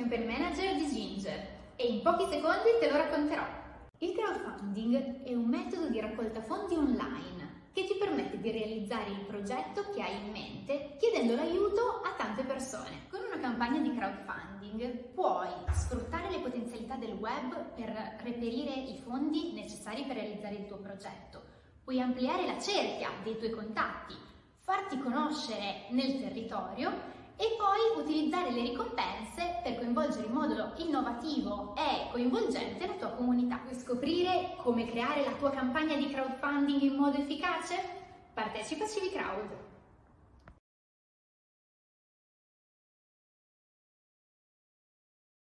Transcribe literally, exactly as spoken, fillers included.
Campaign Manager di Ginger e in pochi secondi te lo racconterò. Il crowdfunding è un metodo di raccolta fondi online che ti permette di realizzare il progetto che hai in mente chiedendo l'aiuto a tante persone. Con una campagna di crowdfunding puoi sfruttare le potenzialità del web per reperire i fondi necessari per realizzare il tuo progetto. Puoi ampliare la cerchia dei tuoi contatti, farti conoscere nel territorio e poi utilizzare le ricompense per coinvolgere in modo innovativo e coinvolgente la tua comunità. Vuoi scoprire come creare la tua campagna di crowdfunding in modo efficace? Partecipa a Civicrowd!